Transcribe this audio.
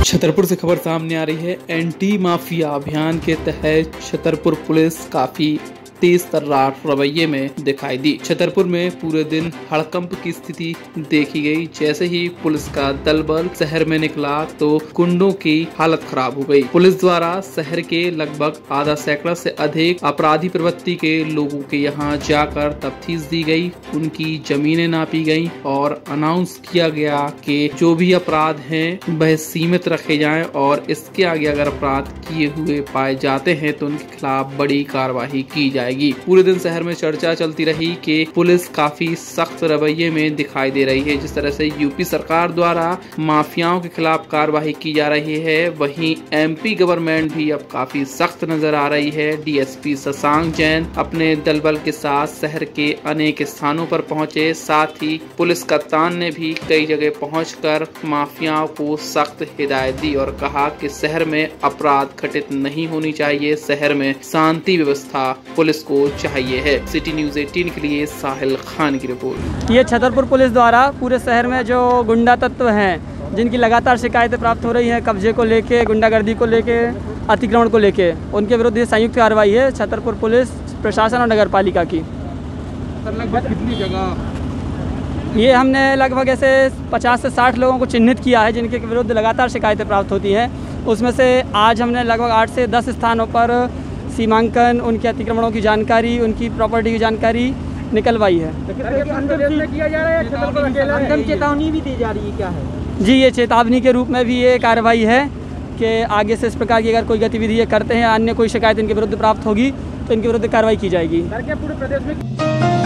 छतरपुर से खबर सामने आ रही है। एंटी माफिया अभियान के तहत छतरपुर पुलिस काफी तेज तर्रार रवैये में दिखाई दी। छतरपुर में पूरे दिन हड़कंप की स्थिति देखी गई। जैसे ही पुलिस का दल बल शहर में निकला तो गुंडों की हालत खराब हो गई। पुलिस द्वारा शहर के लगभग आधा सैकड़ा से अधिक अपराधी प्रवृत्ति के लोगों के यहां जाकर तफ्तीश दी गई, उनकी जमीनें नापी गई और अनाउंस किया गया कि जो भी अपराध हैं वह सीमित रखे जाएं और इसके आगे अगर अपराध किए हुए पाए जाते हैं तो उनके खिलाफ बड़ी कार्रवाई की जाए। पूरे दिन शहर में चर्चा चलती रही कि पुलिस काफी सख्त रवैये में दिखाई दे रही है। जिस तरह से यूपी सरकार द्वारा माफियाओं के खिलाफ कार्रवाई की जा रही है, वहीं एमपी गवर्नमेंट भी अब काफी सख्त नजर आ रही है। डीएसपी शशांक जैन अपने दल बल के साथ शहर के अनेक स्थानों पर पहुंचे। साथ ही पुलिस कप्तान ने भी कई जगह पहुंचकर माफियाओं को सख्त हिदायत दी और कहा कि शहर में अपराध घटित नहीं होनी चाहिए, शहर में शांति व्यवस्था पुलिस को चाहिए है। सिटी न्यूज़ 18 के लिए साहिल खान की रिपोर्ट। ये छतरपुर पुलिस द्वारा पूरे शहर में जो गुंडा तत्व हैं, जिनकी लगातार शिकायतें प्राप्त हो रही हैं कब्जे को लेके, गुंडागर्दी को लेके, अतिक्रमण को लेके, उनके विरुद्ध ये संयुक्त कार्रवाई है छतरपुर पुलिस प्रशासन और नगर पालिका की। लगभग कितनी जगह ये हमने लगभग ऐसे 50 से 60 लोगों को चिन्हित किया है जिनके विरुद्ध लगातार शिकायतें प्राप्त होती हैं। उसमें से आज हमने लगभग 8 से 10 स्थानों पर सीमांकन, उनके अतिक्रमणों की जानकारी, उनकी प्रॉपर्टी की जानकारी निकलवाई है। चेतावनी भी दी जा रही है, क्या है जी? ये चेतावनी के रूप में भी ये कार्रवाई है कि आगे से इस प्रकार की अगर कोई गतिविधि करते हैं, अन्य कोई शिकायत इनके विरुद्ध प्राप्त होगी तो इनके विरुद्ध कार्रवाई की जाएगी। पूरे प्रदेश में